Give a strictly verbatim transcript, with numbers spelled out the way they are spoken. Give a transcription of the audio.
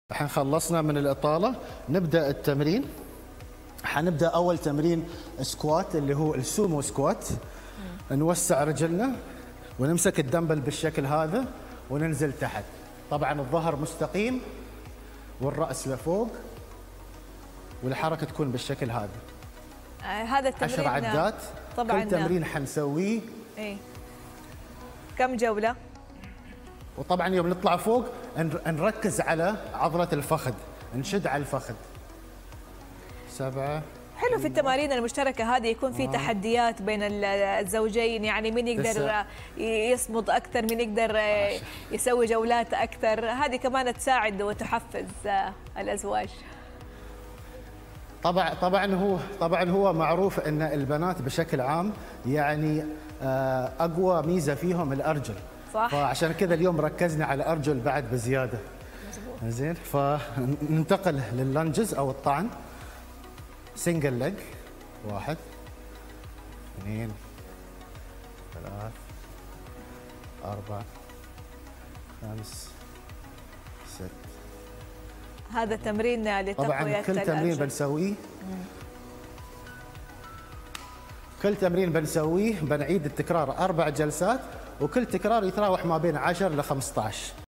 الحين خلصنا من الإطالة، نبدأ التمرين. حنبدأ أول تمرين سكوات اللي هو السومو سكوات. نوسع رجلنا ونمسك الدمبل بالشكل هذا وننزل تحت. طبعا الظهر مستقيم والرأس لفوق والحركة تكون بالشكل هذا. آه هذا التمرين عشر عدات. طبعا كل تمرين حنسويه. ايه كم جولة؟ وطبعا يوم نطلع فوق نركز على عضلة الفخذ، نشد على الفخذ. سبعة. حلو في التمارين المشتركة هذه يكون في آه. تحديات بين الزوجين، يعني مين يقدر يصمد أكثر، مين يقدر يسوي جولات أكثر، هذه كمان تساعد وتحفز الأزواج. طبعا طبعا هو طبعا هو معروف ان البنات بشكل عام يعني اقوى ميزة فيهم الأرجل. صح. فعشان كذا اليوم ركزنا على الأرجل بعد بزيادة. زين، فننتقل لللنجز أو الطعن. سنجل ليج. واحد اثنين ثلاث أربع خمس ست. هذا تمرين لتقوية طبعا كل تمرين بنسويه كل تمرين بنسويه بنعيد التكرار أربع جلسات، وكل تكرار يتراوح ما بين عشرة إلى خمسة عشر.